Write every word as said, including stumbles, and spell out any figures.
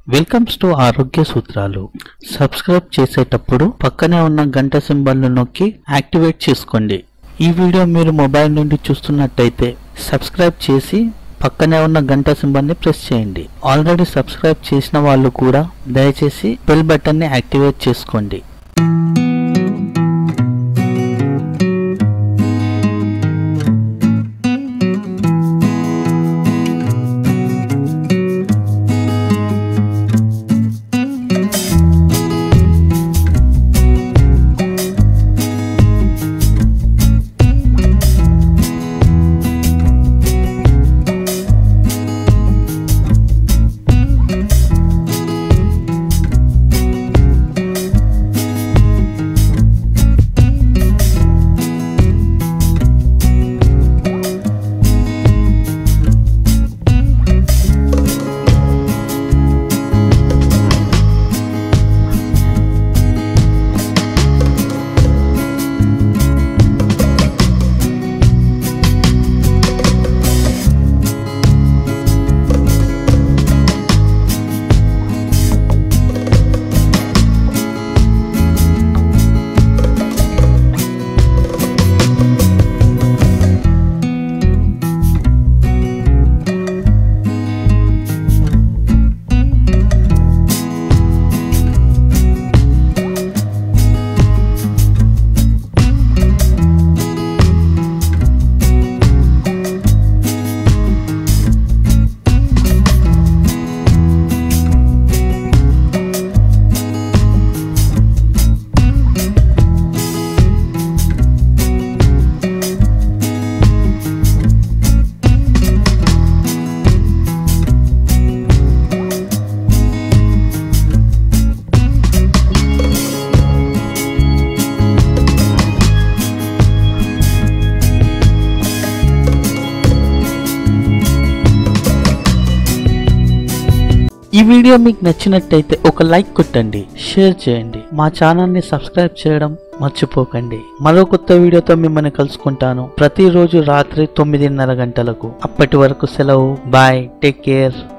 Welcomes to ఆరోగ్య సూత్రాలు. Subscribe చేసేటప్పుడు పక్కనే ఉన్న గంట సింబల్ను నొక్కి యాక్టివేట్ చేసుకోండి. ఈ వీడియో మీరు మొబైల్ నుండి చూస్తున్నట్టయితే సబ్స్క్రైబ్ చేసి పక్కనే ఉన్న గంట సింబల్ని ప్రెస్ చేయండి. ఆల్రెడీ సబ్స్క్రైబ్ చేసిన వాళ్ళు కూడా దయచేసి బెల్ బటన్ని యాక్టివేట్ చేసుకోండి. ఈ వీడియో మీకు నచ్చినట్టయితే ఒక లైక్ కొట్టండి, షేర్ చేయండి, మా ఛానల్ ని సబ్స్క్రైబ్ చేయడం మర్చిపోకండి. మరో కొత్త వీడియోతో మిమ్మల్ని కలుసుకుంటాను ప్రతిరోజు రాత్రి తొమ్మిదిన్నర గంటలకు. అప్పటి వరకు సెలవు. Bye, take care.